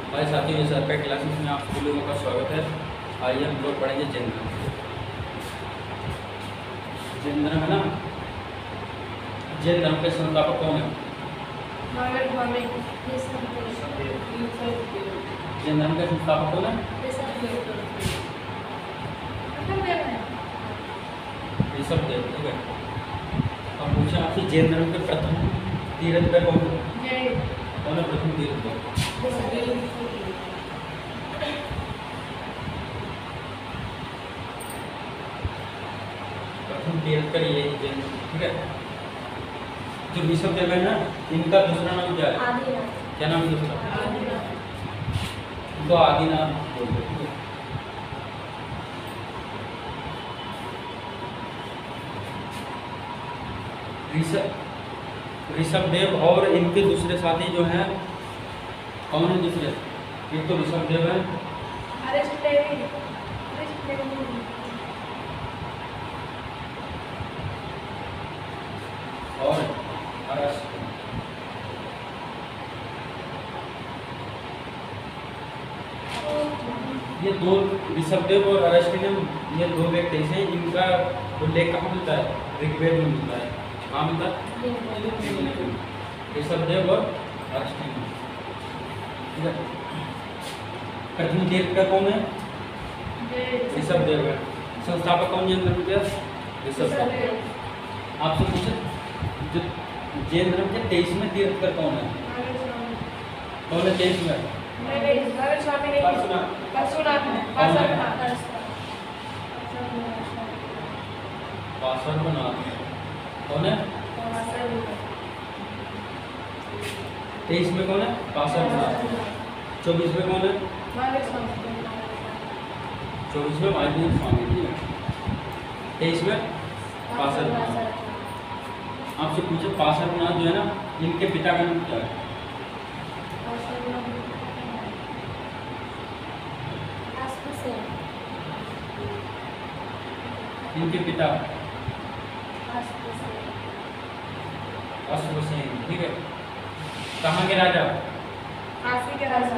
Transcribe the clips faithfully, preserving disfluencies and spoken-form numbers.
हमारे साथियों ये सरकारी क्लासेस में आप सभी लोगों का स्वागत है। आइए हम लोग पढ़ेंगे जैन धर्म। जैन धर्म है ना, जैन धर्म के संस्थापक कौन है? जैन धर्म के संस्थापक कौन है? ऋषभदेव। ठीक है, अब पूछे आपसे जैन धर्म के प्रथम तीर्थंकर कौन है? कौन है प्रथम तीर्थंकर? प्रथम तीर्थंकर ये जैन। ठीक है, जो ऋषभदेव है ना, इनका दूसरा नाम क्या है? क्या नाम है दूसरा? इनको आदिनाथ बोलते हैं। ऋषभ ऋषभदेव और इनके दूसरे साथी जो हैं, कौन है दूसरे? एक तो ऋषभदेव है, और अरस्त। ये दो ऋषभदेव और अरस्टिनियम, ये दो व्यक्ति हैं, इनका उल्लेख कहाँ मिलता है? ऋग्वेद में मिलता है। कहाँ मिलता है? ऋषभदेव और अरस्टिनियम। ठीक है, प्रथम तीर्थंकर कौन है? ऋषभदेव है। संस्थापक कौन जैन धर्म के? ऋषभदेव। आपसे पूछे जो जैन धर्म के तेईसवें तीर्थंकर कौन है? कौन है तेईस में? पार्श्वनाथ। कौन है? तेईस में कौन है? पार्श्वनाथ। चौबीस में कौन है? चौबीस में महावीर स्वामी। ठीक है, तेईस में पार्श्वनाथ। आपसे पूछे पार्श्वनाथ जो है ना, इनके पिता का नाम क्या है? इनके पिता अश्वसेन। ठीक है, कहाँ के राजा? काशी के राजा।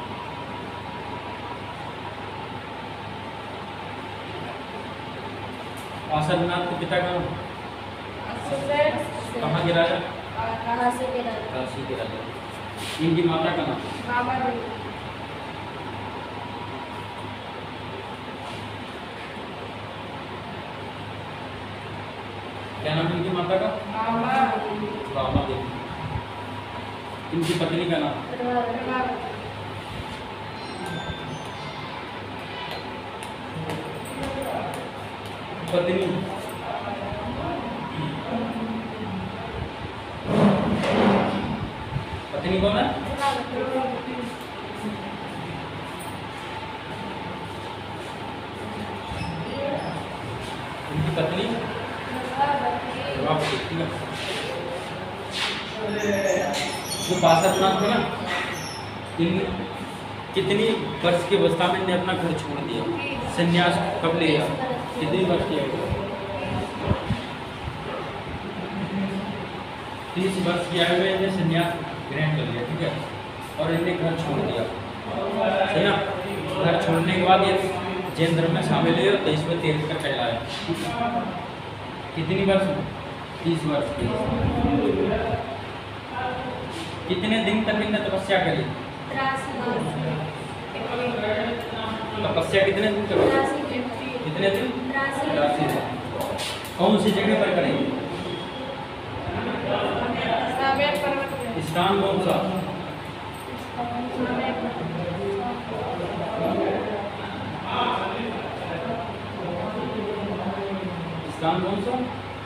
पार्श्वनाथ के पिता का नाम? कहाँ के राजा? काशी के राजा। काशी के राजा। इनकी माता का नाम? क्या नाम इनकी माता का? बामा देवी। इनकी पत्नी का नाम? पत्नी पत्नी कौन है? इनकी पत्नी जो पार्श्वनाथ थे ना, इन कितनी वर्ष की अवस्था में इन्हें अपना घर छोड़ दिया? संन्यास कब लिया? कितनी वर्ष की? तीस वर्ष की आयु में इन्हें संन्यास ग्रहण कर लिया। ठीक है, और इन्हें घर छोड़ दिया। सही ना? घर छोड़ने के बाद ये जैन धर्म में शामिल हुए और तेईसवें तीर्थंकर कहलाए। कितनी वर्ष? तीस वर्ष की। कितने दिन तक इन्हें तपस्या करी? तपस्या कितने दिन तक? कितने दिन? तिरासी दिन। कौन सी जगह पर करेंगे? स्थान कौन सा? स्थान कौन सा?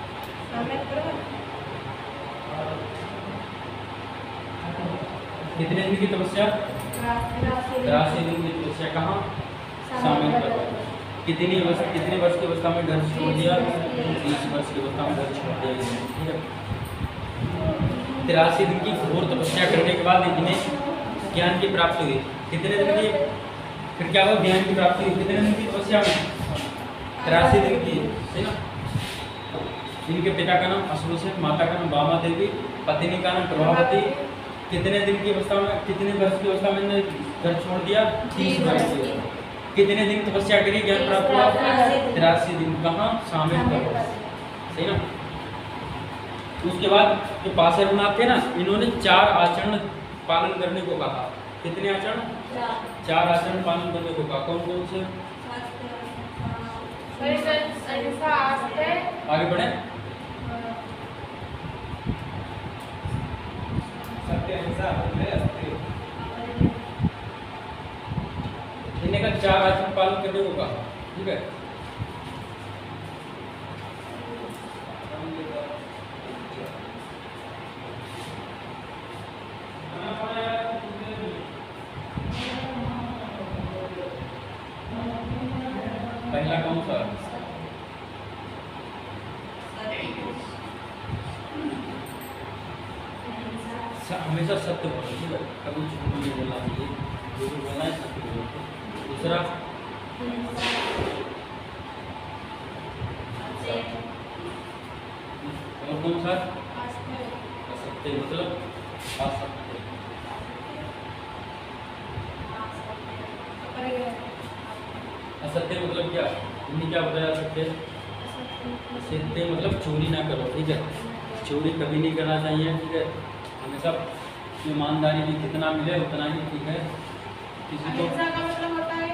कितने दिन की तपस्या? तिरासी दिन की तपस्या। कहाँ? शामिल कर। कितनी वर्ष कितने वर्ष की अवस्था में घर छोड़ दिया? तीस वर्ष की अवस्था में घर छोड़ दिया। ठीक है, तिरासी दिन की घोर तपस्या करने के बाद इन्हें ज्ञान की प्राप्ति हुई। कितने दिन की? फिर क्या हुआ? ज्ञान की प्राप्ति हुई। कितने दिन की तपस्या में? तिरासी दिन की। है ना? इनके पिता का नाम अश्वसेन, माता का नाम बामा देवी, पत्नी का नाम प्रभावती, कितने दिन की अवस्था में, कितने वर्ष की अवस्था में मैंने घर छोड़ दिया? तीस वर्ष की। कितने दिन तपस्या करी, ज्ञान प्राप्त हुआ? तिरासी दिन। कहाँ? सामेल पर्वत। सही ना? उसके बाद जो पार्श्वनाथ थे ना, इन्होंने चार आचरण पालन करने को कहा। कितने आचरण? चार आचरण पालन करने को कहा। कौन कौन से? आगे बढ़े। इन्हें का चार आचरण पालन करने को कहा। ठीक है। पहला कौन सा? हमेशा सत्य बोलो। ठीक है, कभी झूठ नहीं बोलना चाहिए, जो भी बोलना है सत्य बोलो। दूसरा और कौन सा? असत्य मतलब असत्य। असत्य मतलब क्या? इन्हें क्या बताया? सत्य सत्य मतलब चोरी ना करो। ठीक है, चोरी कभी नहीं करना चाहिए। ठीक है, हमेशा ईमानदारी में जितना मिले उतना ही ठीक है। किसी को का मतलब होता है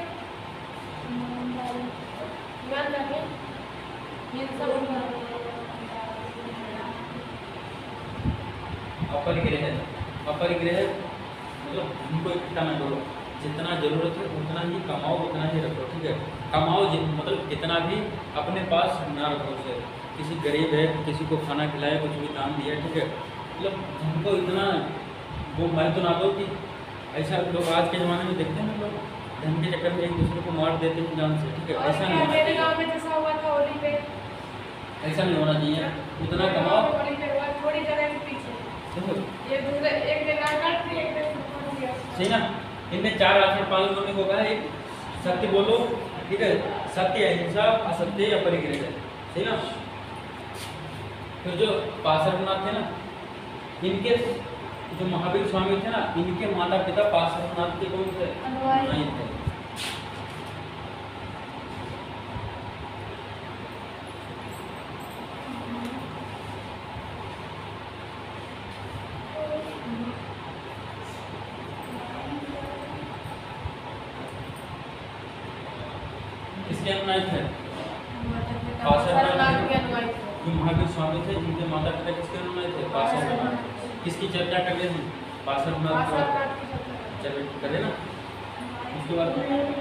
अपरिग्रह। अपरिग्रह मतलब उनको इकट्ठा ना करो, जितना जरूरत है उतना ही कमाओ, उतना ही रखो। ठीक है, कमाओ मतलब कितना भी अपने पास ना रखो। उसे किसी गरीब है, किसी को खाना खिलाया, कुछ भी दान दिया। ठीक है, मतलब उनको इतना वो मैं तो ना दो कि ऐसा लोग आज के ज़माने में देखते हैं ना, लोग धन के चक्कर में एक दूसरे को मार देते हैं जान से। ठीक है, ऐसा नहीं होना चाहिए। गांव में जैसा हुआ था होली पे, ऐसा नहीं होना चाहिए। उतना कमाओ। होली पे हुआ थोड़ी जगह के पीछे देखो ये दूसरे एक ने काट दिया, एक ने सुखा दिया। सही ना? इनमें चार आचरण पालन करने को कहा है। एक सत्य बोलो। ठीक है, सत्य, अहिंसा, असत्य, अपरिग्रह। सही ना? फिर जो पार्श्वनाथ थे ना, इनके जो महावीर स्वामी थे ना, इनके माता पिता पार्श्वनाथ के कौन थे? नहीं थे। किसके अनुयायी थे? पार्श्वनाथ के अनुयायी थे। जो महावीर स्वामी थे, जिनके माता पिता किसके अनुयायी थे? पार्श्वनाथ। किसकी चर्चा कर रहे हैं? पार्श्वनाथ की चर्चा करें ना। उसके बाद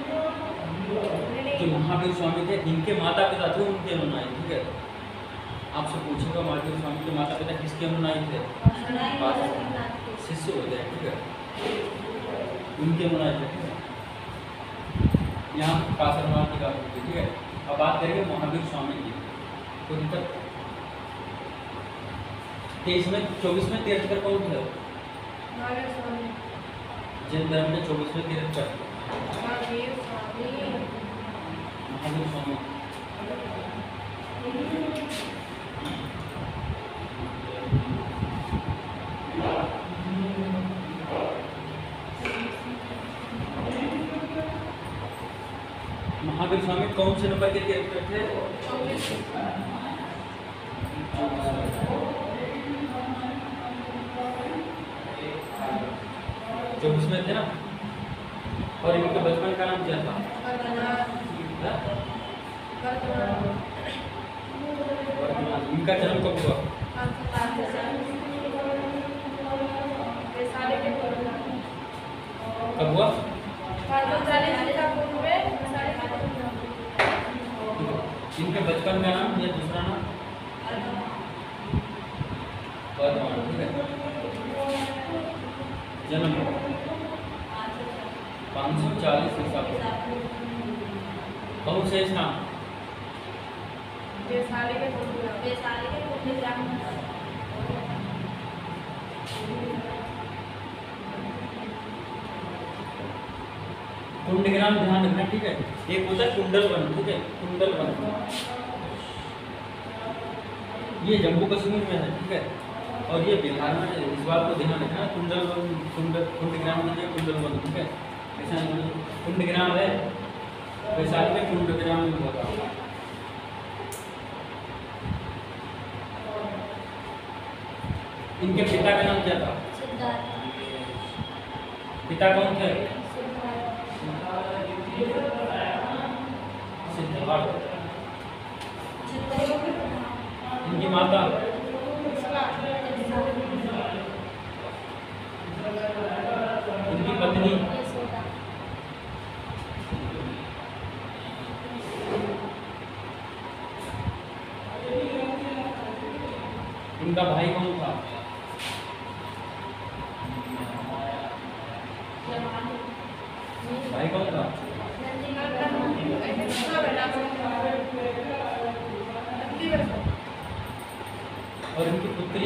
जो महावीर स्वामी थे, इनके माता पिता थे उनके अनुयायी। ठीक है, आपसे पूछेगा महावीर स्वामी के माता पिता किसके अनुयायी थे? पार्श्वनाथ शिष्य हो गए। ठीक है, उनके अनुयायी थे। ठीक है, यहाँ पार्श्वनाथ की बात होती है। ठीक है, अब बात करेंगे महावीर स्वामी की। तो इनका तेईस में चौबीस में तीर्थकर कौन थे? जैन धर्म में चौबीस में तीर्थकर महावीर स्वामी। महावीर स्वामी कौन से नंबर के तीर्थकर थे? चौबीस में थे ना। और इनके बचपन का नाम क्या था? इनका जन्म कब हुआ? कब हुआ? इनके बचपन का नाम या दूसरा नाम? वर्धमान। ठीक है, जन्म पाँच सौ चालीस ईसा पूर्व। कौन से स्थान? कुंडग्राम ध्यान रखना। ठीक है, एक होता है कुंडल वन। ठीक है, कुंडल वन ये जम्मू कश्मीर में है। ठीक है, और ये बिहार में इस बात को ध्यान रखना, कुंडल कुंड कुंडग्राम की जगह कुंडल बंद, ठीक है। ऐसा कुंडग्राम है वैशाली में, कुंडग्राम में होगा। इनके पिता का नाम क्या था? सिद्धार्थ। पिता कौन थे? सिद्धार्थ। इनकी माता? इनकी पत्नी? इनका भाई कौन था? भाई कौन था? और इनकी पुत्री?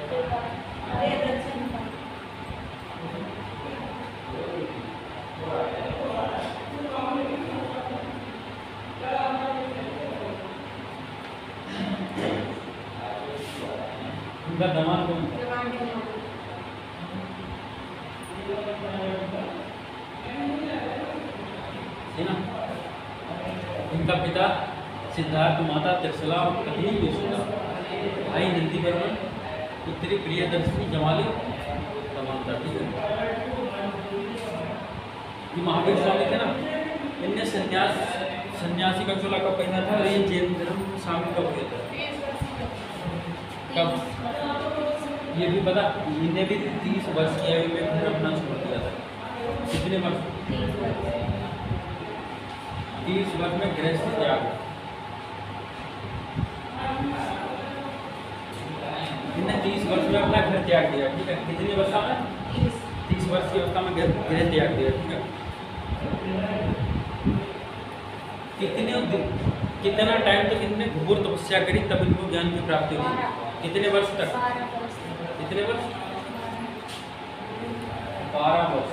इनका दामाद कौन था? है ना। इनका पिता सिद्धार्थ, माता त्रिशला, पत्नी यशोदा, भाई नंदीवर्मन, पुत्री प्रियदर्शनी जमाली समानता, ठीक है। ये महावीर स्वामी थे ना, इनने संन्यास सन्यासी का चोला कब पहना था और ये जैन धर्म शामिल कब हुए थे? कब? ये भी पता, इन्हें भी तीस वर्ष की आयु में घर अपना छोड़ दिया था। कितने वर्ष? तीस वर्ष में गृहस्थ त्याग। इन्हें तीस वर्ष में अपना घर त्याग दिया, ठीक है। कितनी अवस्था में? तीस वर्ष की अवस्था में गृह त्याग दिया, ठीक है। कितने कितना टाइम तक इनने घोर तपस्या करी तब इनको ज्ञान की प्राप्ति हुई? कितने वर्ष तक? कितने वर्ष? बारह वर्ष।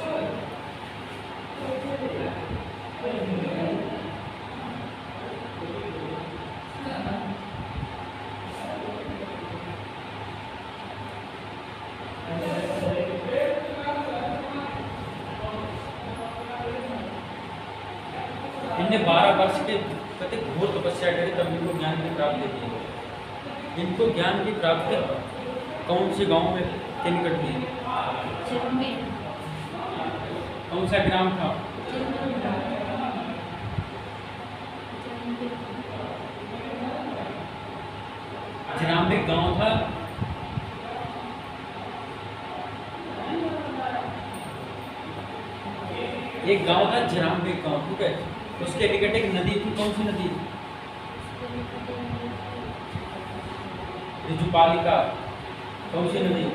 इनने बारह वर्ष के कहते घोर तपस्या करी तब इनको ज्ञान की प्राप्ति हुई। इनको ज्ञान की प्राप्ति कौन से गांव में के निकट हुई? कौन सा ग्राम था? जराम्बिक गांव था। एक गांव था जराम्बिक गांव, ठीक है। उसके निकट एक नदी थी, कौन सी नदी? ऋजुपालिका। कौन सी नदी?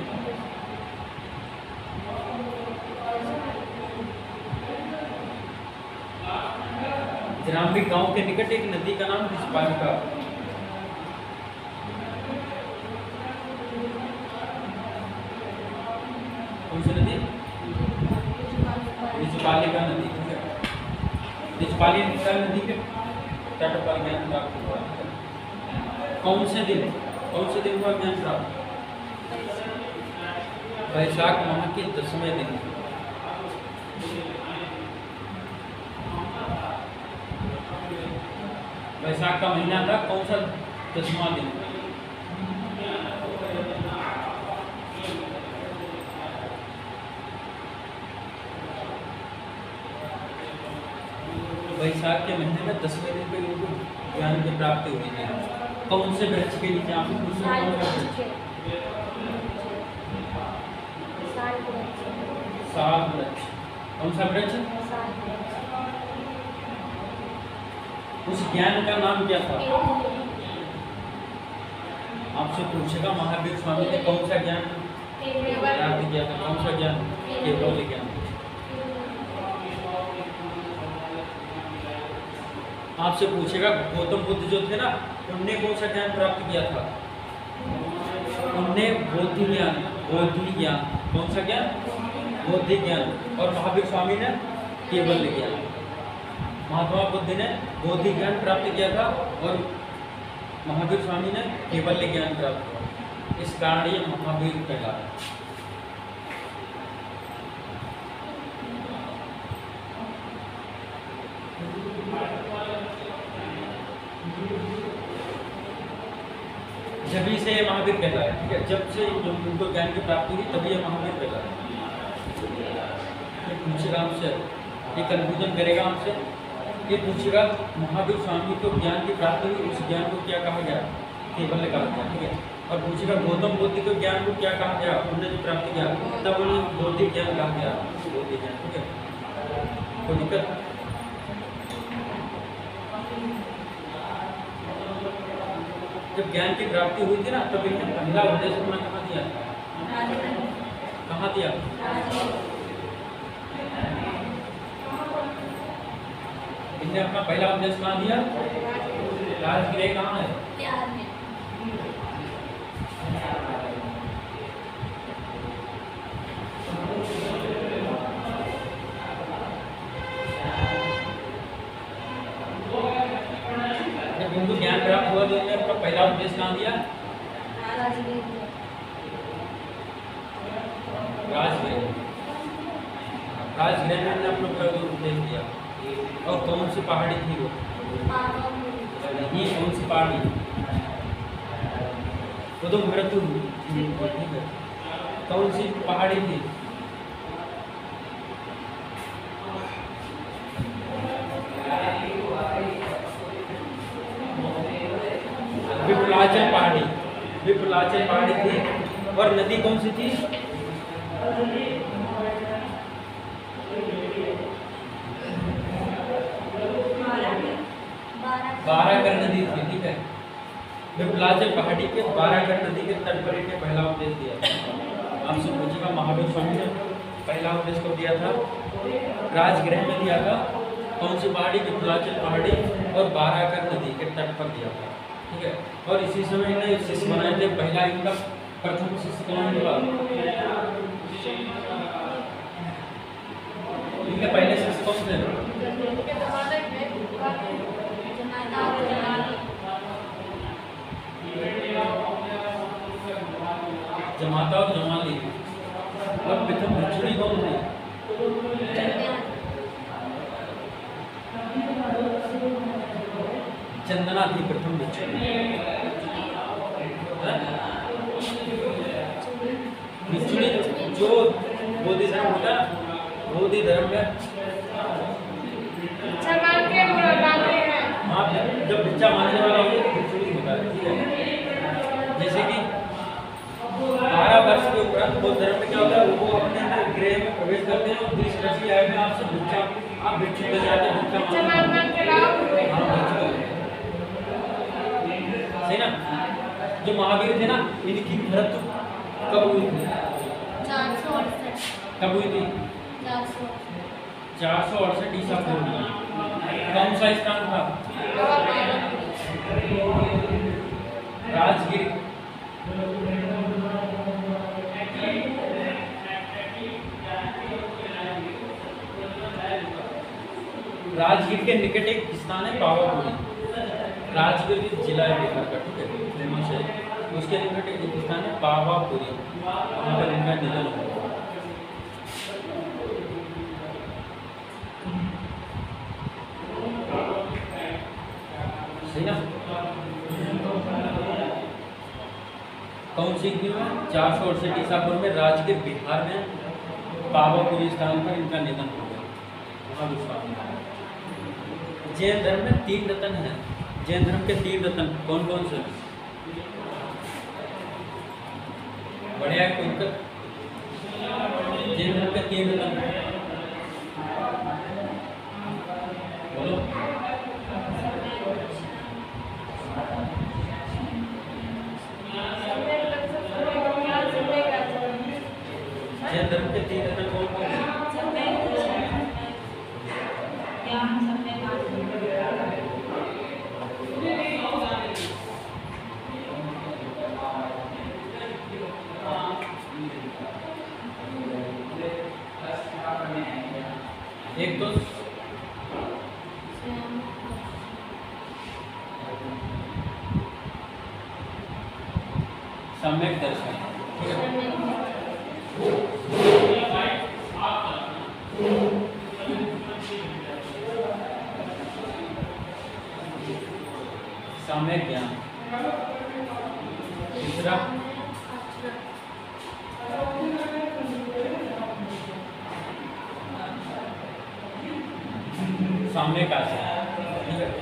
जराम्बिक गांव के निकट एक नदी का नाम ऋजुपालिका। कौन सी नदी? ऋजुपालिका नदी, ठीक है। ऋजुपालिका नदी के तट पर ज्ञान प्राप्त हुआ। कौन से दिन कौन से दिन हुआ ज्ञान प्राप्त? वैशाख माह के दसवें दिन। वैशाख का महीना था, कौन सा दसवां दिन? वैशाख के महीने में दसवें दिन पे इनको ज्ञान की प्राप्ति हुई थी। कौन से वृक्ष के नीचे? आप साल वृक्ष। कौन सा वृक्ष? उस ज्ञान का नाम क्या था? आपसे पूछेगा महावीर स्वामी ने कौन सा ज्ञान प्राप्त किया था? कौन सा ज्ञान? केवल ज्ञान। आपसे पूछेगा गौतम बुद्ध जो थे ना, उनने कौन सा ज्ञान प्राप्त किया था? उनने बोधि ज्ञान। बोधि ज्ञान। कौन सा ज्ञान? बोधि ज्ञान। और महावीर स्वामी ने केवल ज्ञान। महात्मा बुद्ध ने बोधि ज्ञान प्राप्त किया था और महावीर स्वामी ने केवल ज्ञान प्राप्त किया। इस कारण ये महावीर कहलाता है। जब से ये महावीर कहलाया, ठीक है, जब से जो उनको ज्ञान की प्राप्ति हुई तभी ये महावीर कहलाया। ये पूछेगा हमसे, ये कन्फ्यूजन करेगा हमसे, ये पूछेगा महावीर स्वामी को ज्ञान की प्राप्ति हुई, उस ज्ञान को क्या कहा गया, केवल कहा गया, ठीक है। और पूछेगा गौतम बुद्ध को ज्ञान को क्या कहा गया, उन्होंने जो प्राप्ति किया तब उन्हें बौद्धिक ज्ञान कहा गया, बौद्धिक ज्ञान, ठीक है। कोई दिक्कत? जब ज्ञान की प्राप्ति हुई थी ना तब इन्हें पहला उपदेश अपना कहाँ दिया, कहाँ दिया? इन्हें अपना पहला उपदेश कहाँ दिया? राजगृह कहाँ है? जब उनको ज्ञान प्राप्त हुआ तो इन्हें अपना पहला उपदेश कहाँ दिया? राजगृह। राजगृह में अपना पहला उपदेश दिया। और कौन सी पहाड़ी थी वो? ये कौन सी पहाड़ी? वो तो मृत्यु हुई, ठीक है। कौन सी पहाड़ी थी? विपुलाचल पहाड़ी, विपुलाचल पहाड़ी थी। और नदी कौन सी थी? बाराकर नदी थी, ठीक है। विपुलाचल पहाड़ी के बाराकर नदी के तट पर इन्हें पहला उपदेश दिया। आपसे पूछेगा महावीर स्वामी ने पहला उपदेश को दिया था, राजगृह में दिया था। कौन सी पहाड़ी? विपुलाचल पहाड़ी और बाराकर नदी के तट पर दिया था, ठीक है। और इसी समय इन्हें शिष्य बनाए थे। पहला इनका प्रथम शिष्य कौन हुआ? इनके पहले शिष्य कौन थे? जमाता और जमाली। और प्रथम भिक्षुणी कौन थी? चंदना थी प्रथम भिक्षुणी। भिक्षुणी जो बोधि धर्म होता है, बोधि धर्म में हाँ, जब भिक्षा मांगने वाला हो भिक्षुणी होता है, ठीक है। जैसे कि बारह वर्ष के उपरांत बौद्ध धर्म में क्या होता है, वो अपने अंदर गृह में प्रवेश करते हैं और बीस वर्षीय आयु में आपसे भिक्षा आप भिक्षु बन जाते हैं, भिक्षा मांगते हैं, सही ना। जो महावीर थे ना, इनकी मृत्यु कब हुई थी? कब हुई थी? चार सौ अड़सठ ईसा पूर्व में। कौन सा स्थान था? राजगीर। राजगीर के निकट एक स्थान है पावापुरी। राजगीर जिला है बिहार का, ठीक है, फेमस है। उसके निकट एक स्थान है पावापुरी, वहाँ पर इनका निधन हुआ। सही ना। कौन सी थी? चार सौ अड़सठ ईसा पूर्व में राजगीर बिहार में पावापुरी स्थान पर इनका निधन हो गया। जैन धर्म में तीन रत्न हैं। जैन धर्म के तीन रत्न कौन कौन से? बढ़िया है, कोई दिक्कत? जैन धर्म के तीन रत्न बोलो। जैन धर्म के तीन रत्न कौन कौन से? एक तो सम्यक दर्शन, ठीक है। सम्यक ज्ञान। दूसरा सम्यक आचरण, ठीक है।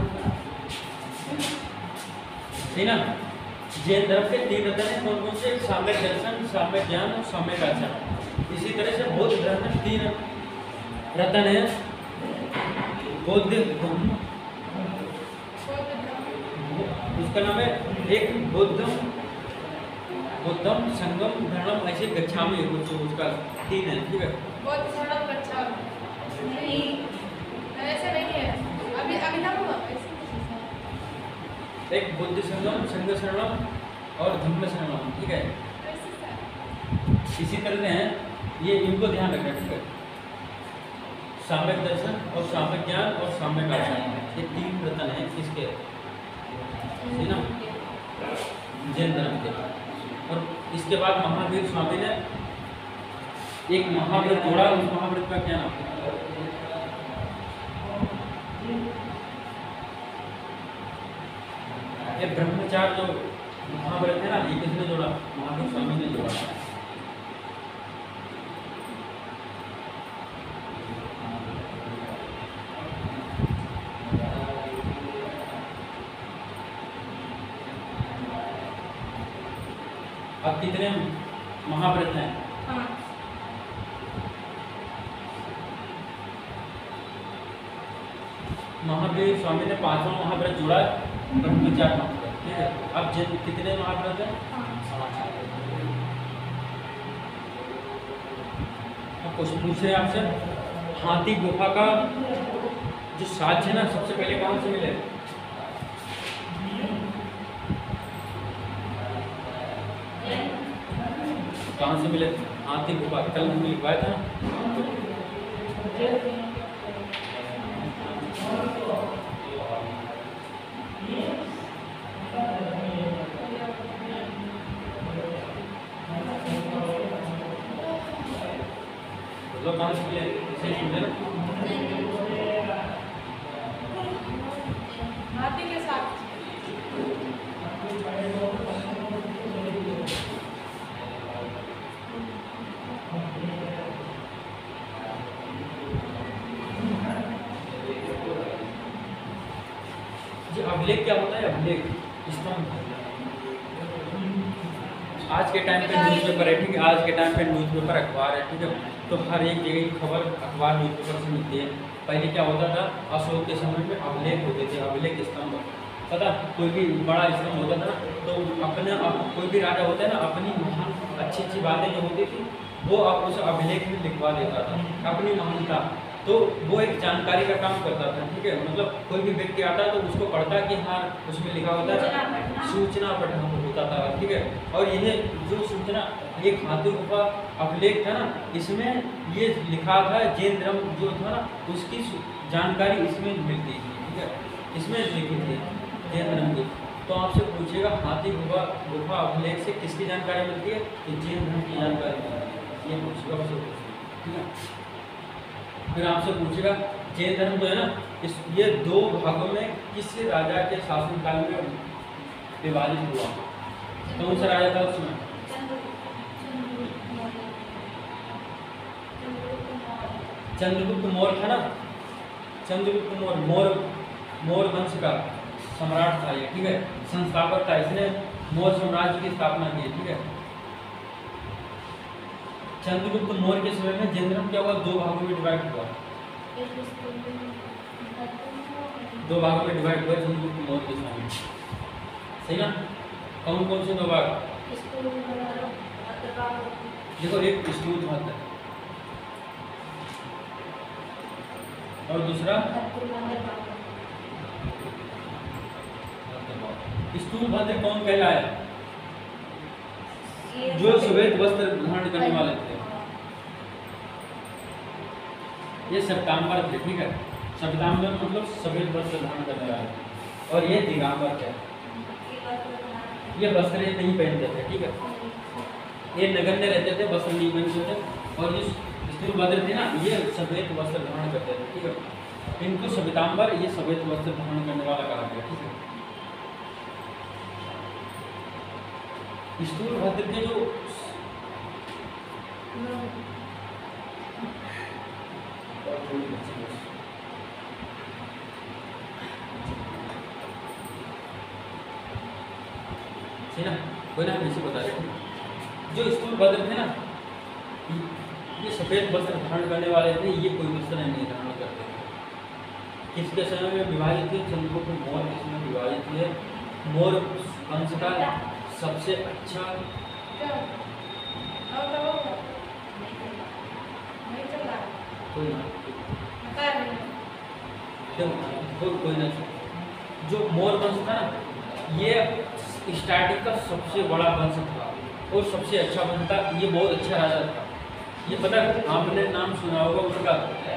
ठीक ना। जैन धर्म के तीन रत्न हैं, कौन कौन से? सम्यक दर्शन, सम्यक ज्ञान और सम्यक आचरण। इसी तरह से बौद्ध धर्म में तीन रत्न हैं, बौद्ध धर्म, उसका नाम है एक बुद्धम, बुद्धम संगम धर्म, ऐसे गच्छामि, उसका तीन है, ठीक है। बहुत सरल बच्चा नहीं, ऐसे नहीं है अभी अभी ना हुआ ऐसे। एक बुद्ध संगम, संघ शरणम और धम्म शरणम, ठीक है। इसी तरह से ये इनको ध्यान रखना, ठीक है। सम्यक दर्शन और सम्यक ज्ञान और सम्यक आचरण, ये तीन रत्न हैं किसके? है ना, जैन धर्म के। और इसके बाद महावीर स्वामी ने एक महाव्रत जोड़ा, उस महाव्रत का क्या नाम है? ये ब्रह्मचार्य जो महाव्रत है ना, ये किसने जोड़ा? महावीर स्वामी ने जोड़ा। अब कितने महाव्रत हैं? हाँ। महावीर स्वामी ने पांचवा महाव्रत जोड़ा, ब्रह्मचार्य महाव्रत, ठीक है। अब जिन कितने महाव्रत हैं? अब क्वेश्चन पूछ रहे हैं आपसे, हाथी गुफा का जो साक्ष्य है ना, सबसे पहले कहाँ से मिले? कहाँ से मिले हाथी गुफा? कल हमने लिखवाया था। मतलब कहाँ से मिले? इसे सुन लेना। हाथी के साथ अभिलेख क्या होता है? अभिलेख स्तंभ। आज के टाइम पे न्यूज़पेपर है, ठीक है। आज के टाइम पे न्यूज़पेपर अखबार है, ठीक है। तो हर एक जगह की खबर अखबार न्यूज़पेपर से मिलती है। पहले क्या होता था? अशोक के समय में अभिलेख होते थे, अभिलेख स्तंभ। पता, कोई भी बड़ा स्तंभ होता था ना, तो अपने आप कोई भी राजा होता है ना, अपनी महान अच्छी अच्छी बातें जो होती थी वो आप उस अभिलेख में लिखवा देता था, अपनी महानता। तो वो एक जानकारी का काम करता था, ठीक है। मतलब कोई भी व्यक्ति आता है तो उसको पढ़ता कि हाँ उसमें लिखा होता है, सूचना पढ़ना होता था, ठीक है। और यह जो सूचना, ये हाथी गुफा अभिलेख था ना, इसमें ये लिखा था जैन धर्म जो था ना, उसकी जानकारी इसमें मिलती थी, ठीक है। इसमें लिखी थी जैन धर्म की। तो आपसे पूछेगा हाथी गुफा गुफा अभिलेख से किसकी जानकारी मिलती है? कि जैन धर्म की जानकारी मिलती है, ये पूछेगा, ठीक है। फिर आपसे पूछेगा जैन धर्म जो है ना, इस ये दो भागों में किस राजा के शासनकाल में विभाजित हुआ? कौन सा राजा था उसमें? चंद्रगुप्त मौर्य था ना, चंद्रगुप्त मौर्य मौर्य मौर्य वंश का सम्राट था ये, ठीक है। संस्थापक था, इसने मौर्य साम्राज्य की स्थापना की, ठीक है। चंद्रगुप्त मौर्य के समय में जैन धर्म क्या हुआ? दो भागों में डिवाइड हुआ, दो भागों में डिवाइड हुआ चंद्रगुप्त मौर्य के समय में, सही ना। कौन कौन से दो भाग? देखो, एक स्थूल भाग और दूसरा स्थूल भद्र कौन कहलाया? जो श्वेत वस्त्र धारण करने वाले थे, ये श्वेतांबर थे, ठीक है। श्वेतांबर मतलब श्वेत वस्त्र धारण करने वाले, और ये दिगंबर है, ये वस्त्र ये नहीं पहनते थे, ठीक है। ये नगण्य रहते थे, वस्त्र नहीं पहनते थे। और जो स्थूलभद्र थे ना, ये सफेद वस्त्र धारण करते थे, ठीक है। इनको श्वेतांबर, ये सफेद वस्त्र धारण करने वाला कहा गया, ठीक है। स्थूलभद्र के जो ना कोई ना इसे बता रहे जो स्थूलभद्र थे ना, ये सफेद वस्त्र धारण करने वाले थे। ये कोई वस्त्र नहीं धारण करते थे। किसके समय में विभाजित थे? चंद्रगुप्त मौर्य के समय विभाजित थे। मौर्य वंश का सबसे अच्छा कोई ना कोई कोई ना जो मौर्य वंश था ना, ये स्टार्टिंग का सबसे बड़ा वंश था और सबसे अच्छा वंश था। ये बहुत अच्छा राजा था। ये पता है आपने नाम सुना होगा उसका,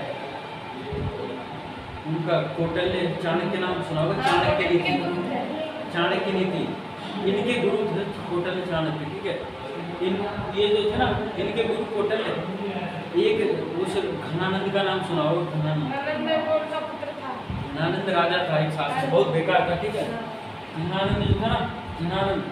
उनका कौटिल्य, चाणक्य नाम सुना होगा। चाणक्य नीति, चाणक्य नीति इनके गुरु थे कौटिल्य, चाणक्य, ठीक है। इन ये जो थे ना, इनके गुरु कौटिल्य। एक उस घनानंद का नाम सुना होगा, घनानंद घनानंद राजा था, एक शासक, बहुत बेकार था, ठीक है। घनानंद जो था ना, घनानंद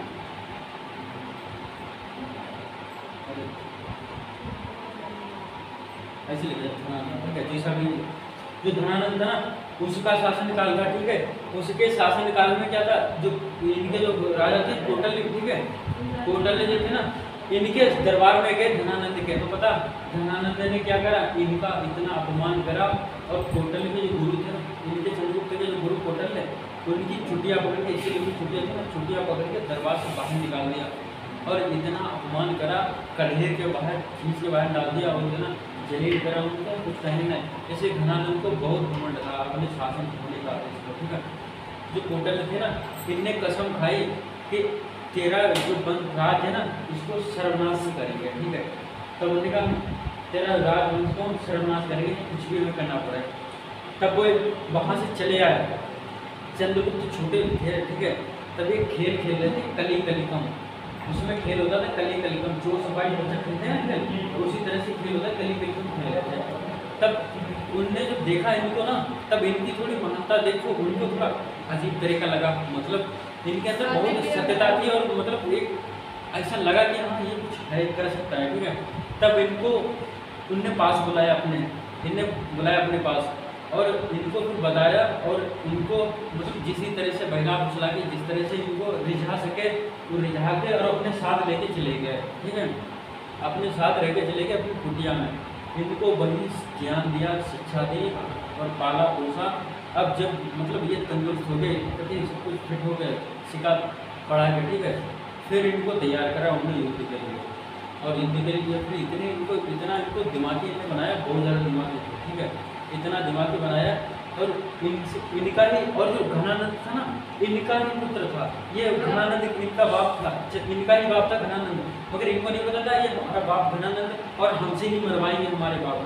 ऐसे लिखा घनानंद, ठीक है। जैसा भी जो धनानंद था ना, उसका शासन काल था, ठीक है। उसके शासन काल में क्या था, जो इनके जो राजा थे कौटिल्य, ठीक है। कौटिल्य जो थे ना, इनके दरबार में गए धनानंद के, तो पता धनानंद ने क्या करा, इनका इतना अपमान करा। और कौटिल्य के जो गुरु थे ना, इनके चंद्रगुप्त के जो गुरु कौटिल्य, उनकी छुट्टियाँ पकड़ के, इसलिए उनकी छुट्टियाँ थी ना, छुट्टियाँ पकड़ के दरबार से बाहर निकाल दिया और इतना अपमान करा, कढ़ेर के बाहर खींच के बाहर डाल दिया और इतना जलील करा उनको, कुछ कहने नहीं। ऐसे घनानंद को बहुत घमंड था अपने शासन होने का, ठीक है। जो कौटिल्य थे ना, इनने कसम खाई कि तेरा जो बंद राज है ना, इसको सर्वनाश करेंगे, ठीक है। तब तो उन्होंने कहा तेरा राजवंश को सर्वनाश करेंगे, कुछ भी हमें करना पड़े। तब वो वहाँ से चले आए। चंद्रगुप्त छोटे थे, ठीक है। तब एक खेल खेल रहे थे, कली कलिकम। उसमें खेल होता था कली कलिकम, चोर सपाही बच्चा खेलते हैं ना, उसी तरह से खेल होता है, कली कलिकम खेल रहे थे। तब उनने जब देखा इनको ना, तब इनकी थोड़ी महानता देखो, उनको थोड़ा अजीब तरह का लगा। मतलब इनके अंदर बहुत सत्यता थी और मतलब एक ऐसा लगा कि हाँ ये कुछ है, कर सकता है, ठीक है। तब इनको उनने पास बुलाया, अपने इनने बुलाया अपने पास और इनको फिर बताया और इनको मतलब जिस तरह से बहला फुसला के, जिस तरह से इनको रिझा सके वो रिझा के और अपने साथ लेके चले गए, ठीक है। अपने साथ रह के चले गए अपनी कुटिया में। इनको वही ज्ञान दिया, शिक्षा दी और पाला पोसा। अब जब मतलब ये तंदुरुस्त हो गए, तो सब कुछ फिट हो गए, सिखा पढ़ा के, ठीक है। फिर इनको तैयार करा उन्हें युद्ध के लिए और युद्ध के लिए फिर इतने इनको इतना इनको दिमागी इन्हें बनाया, बहुत ज़्यादा दिमागी, ठीक है। इतना दिमागी बनाया और इनसे इनका ही, और जो घनानंद था ना, इनका ही पुत्र था ये। घनानंद इनका बाप था, इनका ही बाप था घनानंद, मगर इनको नहीं पता था ये हमारा बाप घनानंद और हमसे ही मरवाएंगे हमारे बाप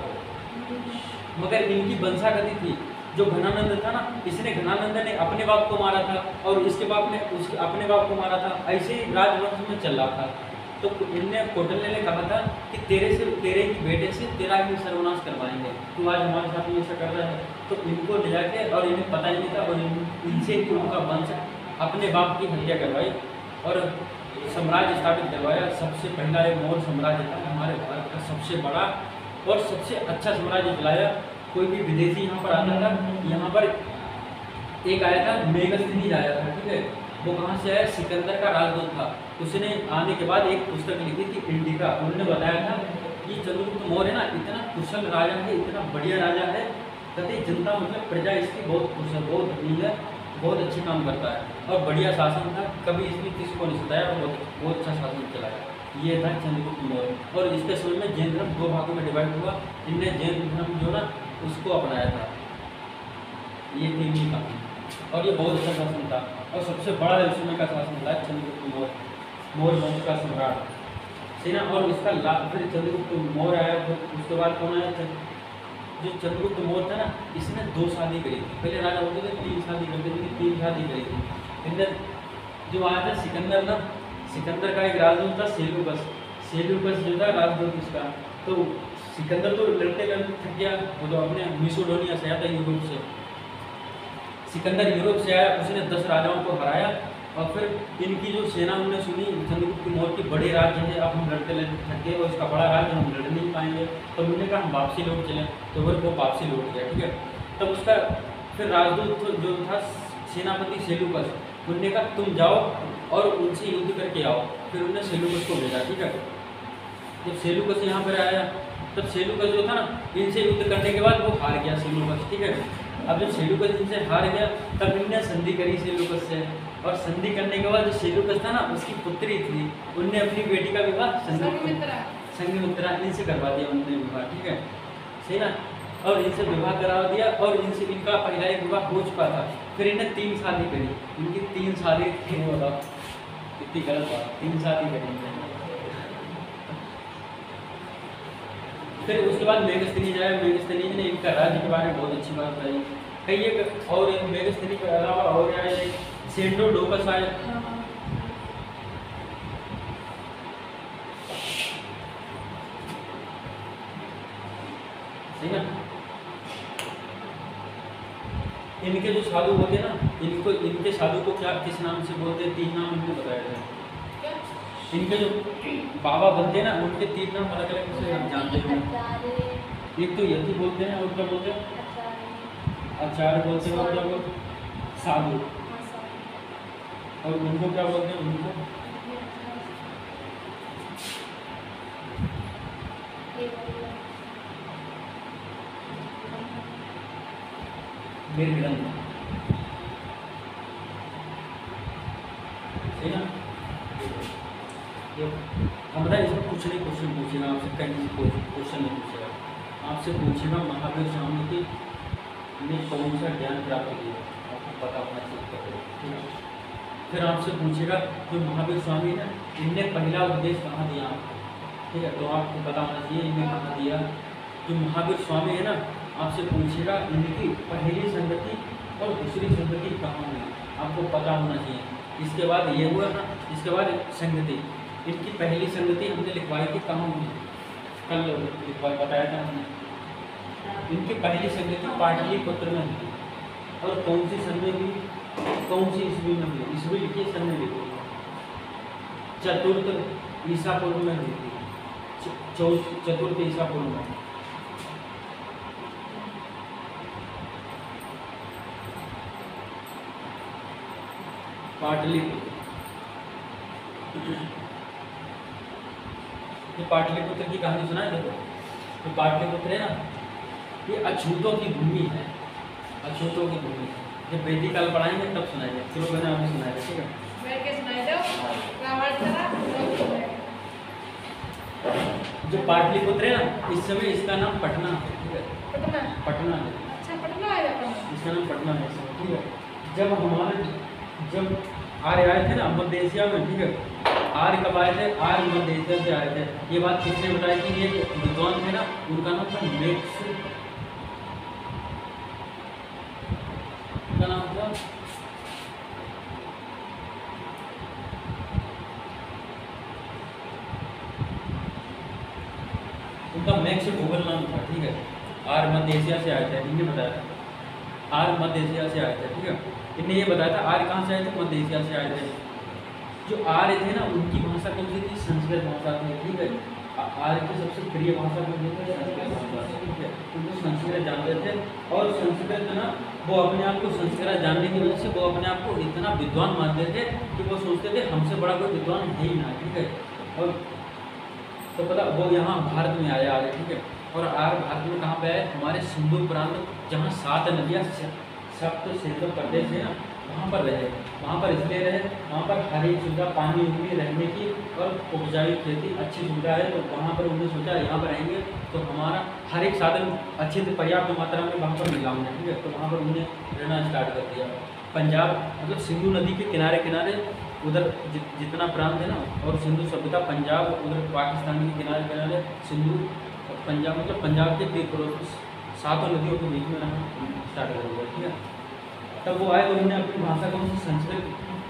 को। मगर इनकी वंशागति थी। जो घनानंद था ना, इसने घनानंद ने अपने बाप को मारा था और इसके बाप ने उसके अपने बाप को मारा था। ऐसे ही राजवंश में चल रहा था। तो इनने कौटिल्य ने कहा था कि तेरे से तेरे ही बेटे से तेरा ही सर्वनाश करवाएंगे, तू आज हमारे साथ में ऐसा कर रहा है। तो इनको ले जाके, और इन्हें पता ही नहीं था, और इन, इनसे ही उनका वंश अपने बाप की हत्या करवाई और साम्राज्य स्थापित करवाया। सबसे पहला एक मौर्य साम्राज्य था हमारे भारत का, सबसे बड़ा और सबसे अच्छा साम्राज्य चलाया। कोई भी विदेशी यहाँ पर आता था, यहाँ पर एक आया था मेगस्थनीज आया था, ठीक है। वो कहाँ से आया? सिकंदर का राजदूत था। उसने आने के बाद एक पुस्तक लिखी थी इंडिका। उन्होंने बताया था कि चंद्रगुप्त मौर्य ना इतना कुशल राजा है, इतना बढ़िया राजा है, कहते जनता मतलब प्रजा इसकी बहुत कुशल, बहुत धनी है, बहुत अच्छे काम करता है और बढ़िया शासन था। कभी इसने किसी को नहीं सताया और बहुत बहुत अच्छा शासन चलाया। ये था चंद्रगुप्त मौर्य। और इसके समय में जैन धर्म दो भागों में डिवाइड हुआ। इनने जैन धर्म जो ना उसको अपनाया था। ये थी इनकी कहानी और ये बहुत अच्छा शासन था और सबसे बड़ा उस समय का शासन था चंद्रगुप्त मौर्य, मौर्य वंश का सम्राट सेना। और इसका लाभ फिर चंद्रगुप्त मौर्य आया, फिर उसके बाद कौन आया? जो चंद्रगुप्त मौर्य था ना, इसने दो शादी करी थी। पहले राजा होते थे तीन शादी करते थे, तीन शादी करी थी। इनने जो जो आया था सिकंदर ना, सिकंदर का एक राजदूत था सेल्यूकस, सेल्यूकस जो था राजदूत इसका। तो सिकंदर तो लड़ते लड़ते थक गया, वो तो अपने मिसोडोनिया से आया था, यूरोप से। सिकंदर यूरोप से आया, उसने दस राजाओं को हराया और फिर इनकी जो सेना उन्होंने सुनी चंद्रगुप्त की मौत की, बड़े राज्य है, अब हम लड़ते लड़ते थक गए और इसका बड़ा राज्य हम लड़ नहीं पाएंगे, तो उन्होंने कहा हम वापसी लौट चलें। तो फिर वो वापसी लौट गया, ठीक है। तब उसका फिर राजदूत जो था सेनापति सेल्यूकस, उन्होंने कहा तुम जाओ और उनसे युद्ध करके आओ। फिर उन्होंने सेल्यूकस को भेजा, ठीक है। जब सेल्यूकस यहाँ पर आया तब सेल्यूकस जो था ना, इनसे युद्ध करने के बाद वो हार गया सेल्यूकस, ठीक है। अब जब सेल्यूकस इनसे हार गया तब इनने संधि करी सेल्यूकस से, और संधि करने के बाद जो सेल्यूकस था ना, उसकी पुत्री थी, उनने अपनी बेटी का विवाह संघमित्रा संघमित्रा इनसे करवा दिया उन्होंने विवाह, ठीक है, सही ना। और इनसे विवाह करा दिया और इनसे इनका पहला एक विवाह हो चुका था। फिर इन्हें तीन शादी करी, इनकी तीन शादी थी, बताओ कितनी गलत बात, तीन शादी करी इन्होंने। फिर उसके बाद मेगस्थनीज आया, मेगस्थनीज ने इनका राज्य के बारे में बहुत अच्छी बात बताई। कई एक और मेगस्थनीज के अलावा और आए सेंडोडोकस आए, सही ना। इनके जो साधु होते ना, इनको इनके साधु को क्या किस नाम से बोलते हैं, तीन नाम इनको बताया गया। इनके जो बाबा बनते हैं ना, उनके तीन नाम अलग अलग से हम जानते हैं। एक तो यति बोलते हैं, और क्या बोलते हैं, आचार्य बोलते हैं, और क्या बोलते हैं, साधु। और उनको क्या बोलते हैं, उनको निर्ग्रंथ, सही ना। हम बताए इसमें कुछ नहीं क्वेश्चन पूछेगा आपसे, कहीं क्वेश्चन नहीं पूछेगा आपसे, पूछेगा महावीर स्वामी की ने कौन सा ज्ञान प्राप्त किया, आपको पता होना चाहिए, ठीक है। फिर आपसे पूछेगा जो महावीर स्वामी है इनने पहला उपदेश कहाँ दिया आपको, ठीक है, तो आपको पता होना चाहिए इनने कहाँ दिया। जो महावीर स्वामी है ना, आपसे पूछेगा इनकी पहली संगति और दूसरी संगति कहाँ हुई, आपको पता होना चाहिए। इसके बाद ये हुआ ना, इसके बाद संगति, इनकी पहली संगति हमने लिखवाई थी कहाँ हुई, कल लिखवाई बताया था हमने। इनकी पहली संगति पाटलिपुत्र में हुई, और कौन सी सन में हुई, कौन सी ईस्वी में हुई, ईस्वी लिखिए सन में लिखिए, चतुर्थ ईसा पूर्व में हुई थी, चतुर्थ ईसा पूर्व में। पाटलिपुत्र, ये पाटलिपुत्र की कहानी सुना है, देखो ये पाटलिपुत्र है ना, ये अछूतों की भूमि है, अछूतों की भूमि। जब वैदिक काल पढ़ाएंगे तब सुनाएंगे, चलो मैंने आपको सुनाया, ठीक है, बैठ के सुनाई दो रावण चला। जो पाटलिपुत्र है ना, इस समय इसका नाम पटना है, ठीक है, पटना, पटना है, अच्छा पटना है अपना, इसका नाम पटना है, ठीक है। जब हमारे जब आर्य आए थे ना मध्य एशिया में, ठीक है, आर्य कब आए थे, आर्य मध्य एशिया से आए थे। ये बात किसने बताई थी, ये विद्वान थे ना, उनका नाम था मेक्स, उनका नाम था उनका मैक्स गूगल नाम था, ठीक है। आर्य मध्य एशिया से आए थे, इन्होंने बताया था, आर्य मध्य एशिया से आए थे, ठीक है। इन्हें ये बताया था आर्य कहाँ से आए थे, मध्य एशिया से आए थे। जो आर्य थे ना, उनकी भाषा कौन सी थी, संस्कृत भाषा थी, ठीक है। आर्य की सबसे प्रिय भाषा कौन सी थी, संस्कृत भाषा, ठीक है। उनको संस्कृत जानते थे, और संस्कृत ना वो अपने आप को संस्कृत जानने की वजह से वो अपने आप को इतना विद्वान मानते थे कि वो सोचते थे हमसे बड़ा कोई विद्वान है ही ना, ठीक है। और तो पता वो यहाँ भारत में आया आर्य, ठीक है। और आर्य भारत में कहाँ पे आए, हमारे सिंधु प्रांत, जहाँ सात नदियाँ सप्त सिंधु प्रदेश है ना, वहाँ पर रहे, वहाँ पर इसलिए रहे, वहाँ पर हर एक सुविधा, पानी उनकी रहने की और उपजाऊ खेती अच्छी सुविधा है, तो वहाँ पर उन्होंने सोचा यहाँ पर रहेंगे तो हमारा हर एक साधन अच्छे से पर्याप्त मात्रा में वहाँ पर मिला होंगे, ठीक है। तो वहाँ पर उन्होंने रहना स्टार्ट कर दिया। पंजाब मतलब सिंधु नदी के किनारे किनारे उधर जि, जितना प्रांत है ना, और सिंधु सभ्यता पंजाब, उधर पाकिस्तान के किनारे किनारे सिंधु, पंजाब मतलब पंजाब के तीर पड़ोस सातों नदियों के बीच में रहना स्टार्ट कर दिया, ठीक है। तब वो आए तो उन्होंने अपनी भाषा को संस्कृत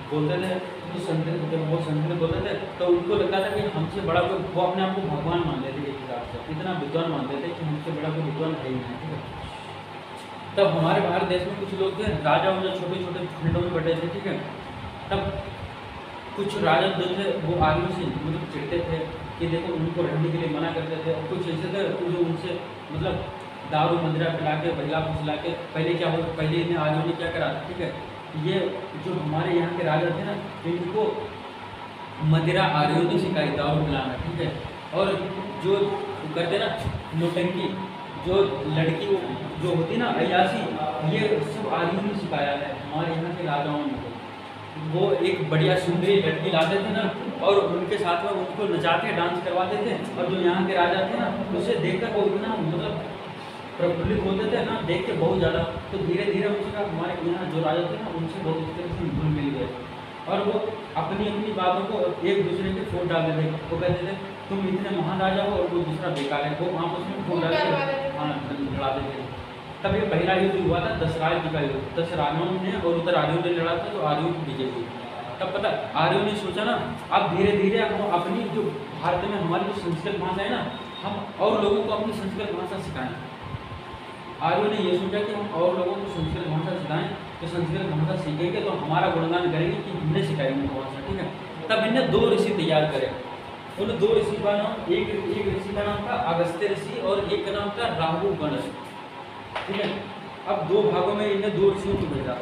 बोलते थे तो संस्कृत, जब वो संस्कृत बोलते थे तो उनको लगता था कि हमसे बड़ा कोई, वो अपने आप को भगवान मान लेते थे एक हिसाब से, इतना विद्वान मानते थे कि हमसे बड़ा कोई विद्वान है ही नहीं, ठीक है। तब हमारे भारत देश में कुछ लोग थे राजा, जो छोटे छोटे खंडों में बटे थे, ठीक है। तब कुछ राजा जो थे वो आर्यों से मतलब चिढ़ते थे कि देखो उनको रहने के लिए मना करते थे, और कुछ ऐसे थे जो उनसे मतलब दारू मदिरा पिला के बहिला फुसला के, पहले क्या हो पहले इन्हें आर्यों ने क्या करा था, ठीक है, ये जो हमारे यहाँ के राजा थे ना, इनको मदिरा आर्यों ने सिखाई, दारू पिलाना, ठीक है। और जो करते ना नौटंकी, जो लड़की जो होती ना अयासी, ये सब आर्यों ने सिखाया है हमारे यहाँ के राजाओं ने। वो एक बढ़िया सुंदरी लड़की लाते थे ना, और उनके साथ में उनको नचाते डांस करवाते थे, और जो यहाँ के राजा थे ना उसे देखकर वो इतना मतलब प्रफुल्लित होते थे ना, देख के बहुत ज़्यादा। तो धीरे धीरे उनका हमारे यहाँ जो राजा थे ना उनसे बहुत इस तरह से घुल मिल गए, और वो अपनी अपनी बातों को एक दूसरे के फोट डालते थे। वो कहते थे तुम इतने महान राजा हो और वो दूसरा बेकार है, वो आपस में फोट डाल के हाँ लड़ाते थे। तब ये पहला युद्ध हुआ था दशराज जी का युद्ध, दस राजाओं ने और उधर आर्यों ने लड़ा था, तो आर्यों की विजय हुई। तब पता आर्यों ने सोचा ना अब धीरे धीरे हम अपनी जो भारत में हमारी जो संस्कृत भाषा है ना, हम और लोगों को अपनी संस्कृत भाषा सिखाएं। आर्यों ने ये सोचा कि हम और लोगों को संस्कृत भाषा सिखाएं, तो संस्कृत भाषा सीखेंगे तो हमारा गुणगान करेंगे कि हमने सिखाई उनको भाषा, ठीक है। तब इन्हें दो ऋषि तैयार करे। उन दो ऋषि का नाम, एक एक ऋषि का नाम था अगस्त्य ऋषि और एक का नाम था राहु गणेश, ठीक है। अब दो भागों में इन्हें दो ऋषियों को भेजा।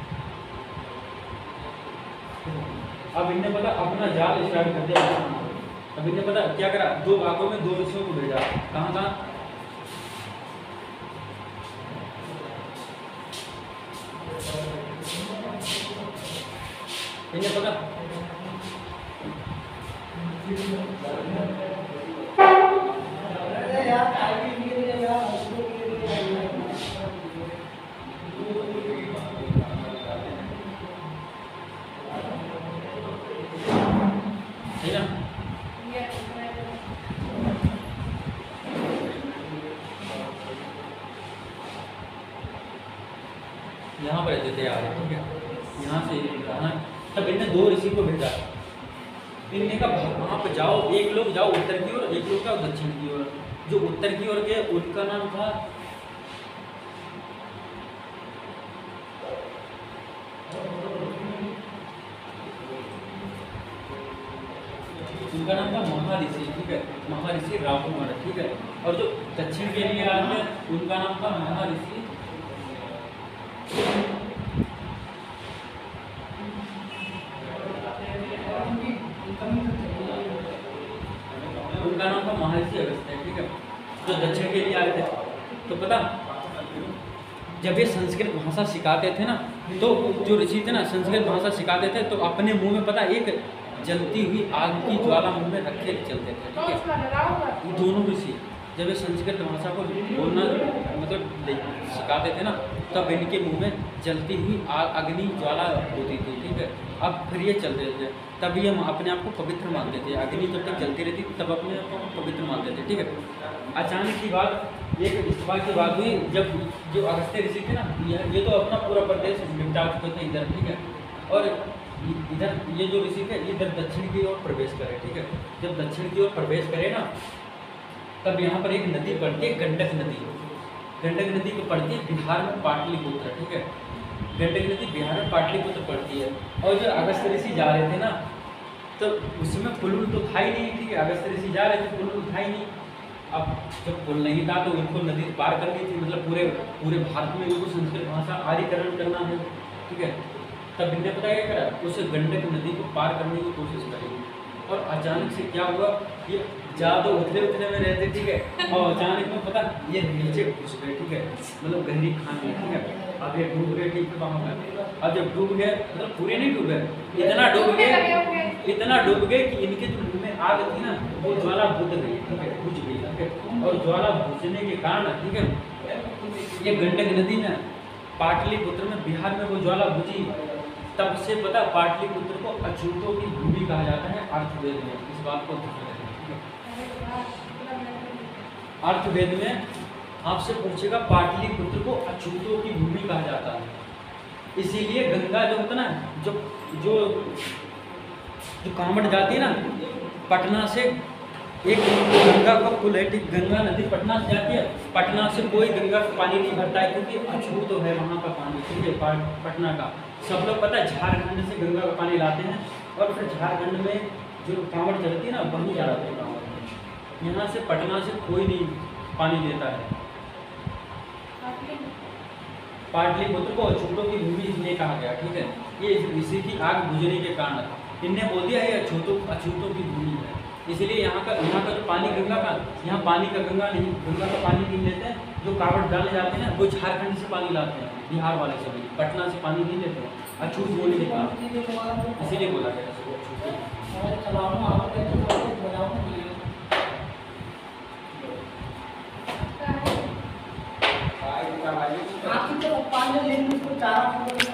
अब इन्हें पता अपना जाल स्टार्ट कर दिया। अब इन्हें पता क्या करा, दो भागों में दो ऋषियों को भेजा। कहाँ कहाँ? इन्हें पता यहाँ पर रहते थे यार, ठीक है। यहाँ से यहाँ तब इन्हें दो ऋषि को भेजा। इनने का वहाँ पर जाओ, एक लोग जाओ उत्तर की ओर, एक लोग जाओ दक्षिण की ओर। जो उत्तर की ओर गए उनका नाम था उनका नाम था महर्षि, ठीक है, महर्षि राहुगण, ठीक है। और जो दक्षिण के लिए आए थे उनका नाम था महर्षि उनका नाम था महर्षि अगस्त्य, ठीक है। जो दक्षिण के लिए आए थे, तो पता जब ये संस्कृत भाषा सिखाते थे ना, तो जो ऋषि थे ना संस्कृत भाषा सिखाते थे, तो अपने मुंह में पता एक जलती हुई आग की ज्वाला मुंह में रखे चलते थे, ठीक है। दोनों ऋषि जब ये संस्कृत भाषा को बोलना मतलब सिखाते थे ना, तब इनके मुंह में जलती हुई आग अग्नि ज्वाला होती थी, ठीक है। अब फिर ये चलते थे, तब ये अपने आप को पवित्र मानते थे। अग्नि जब तक जलती रहती तब अपने आप को पवित्र मानते थे, ठीक है। अचानक की बात एक इस बात की बात हुई, जब जो अगस्त्य ऋषि थे ना, ये तो अपना पूरा प्रदेश निपटा चुके थे इधर, ठीक है। और इधर ये जो ऋषि थे इधर दक्षिण की ओर प्रवेश करे, ठीक है। जब दक्षिण की ओर प्रवेश करे ना, तब यहाँ पर एक नदी पड़ती है, गंडक नदी। गंडक नदी को पड़ती है बिहार में पाटलिपुत्र, ठीक है। गंडक नदी बिहार में पाटलिपुत्र पड़ती है। और जो अगस्त्य ऋषि जा रहे थे ना, तो उसमें पुल तो था ही नहीं, ठीक है। अगस्त्य ऋषि जा रहे थे, पुल था ही नहीं। अब जब पुल नहीं था तो उनको नदी पार करनी थी, मतलब पूरे पूरे भारत में उनको संस्कृत भाषा आर्यकरण करना है, ठीक है। तब इन्हें पता क्या करा, उस गंडक नदी को पार करने की कोशिश करी। और अचानक से क्या हुआ, ये ज़्यादा उतरे उतरे में रहते, ठीक है। और अचानक में पता ये नीचे घुस गए, ठीक है, मतलब गहरी खान में, ठीक है। अब ये डूब गए, ठीक है, वहाँ पर। अब जब डूब गए, मतलब पूरे नहीं डूब गए, इतना डूब गए इतना डूब गए कि इनके जो मुँह में आग थी ना, वो ज्वाला बुझ गई, ठीक है, बुझ गई, ठीक है। और ज्वाला बुझने के कारण, ठीक है, ये गंडक नदी में पाटलिपुत्र में बिहार में वो ज्वाला बुझी। तब से पता पाटलिपुत्र को अछूतों की भूमि कहा जाता है अर्थवेद में। इस बात को अर्थवेद में आपसे पूछेगा पाटलिपुत्र को अछूतों की भूमि कहा जाता है। इसीलिए गंगा जो होता ना, जो जो जो कांवड़ जाती है ना पटना से, एक गंगा का पुल है, ठीक गंगा नदी पटना से जाती है, पटना से कोई गंगा का पानी नहीं भरता है क्योंकि अछूत तो है वहाँ का पानी, ठीक है पटना का। सब लोग पता है झारखंड से गंगा का पानी लाते हैं और फिर झारखंड में जो कांवड़ चलती है ना वहीं चलाते हैं कांवड़। यहाँ से पटना से कोई नहीं पानी देता है। पाटलिपुत्र को अछूतों की भूमि इसलिए कहा गया, ठीक है, ये इसी की आग बुझने के कारण इनने बोल दिया ये अछूतों अछूतों की भूमि है, इसलिए यहाँ का यहाँ का जो पानी गंगा का, यहाँ पानी का गंगा नहीं, गंगा का पानी नहीं लेते हैं। जो कांवड़ डाले जाते हैं वो झारखंड से पानी लाते हैं, बिहार वाले से भी, पटना से पानी नहीं लेते हैं अछूत बोलने के कारण, इसीलिए बोला गया आपकी तो पानी लेने को चारा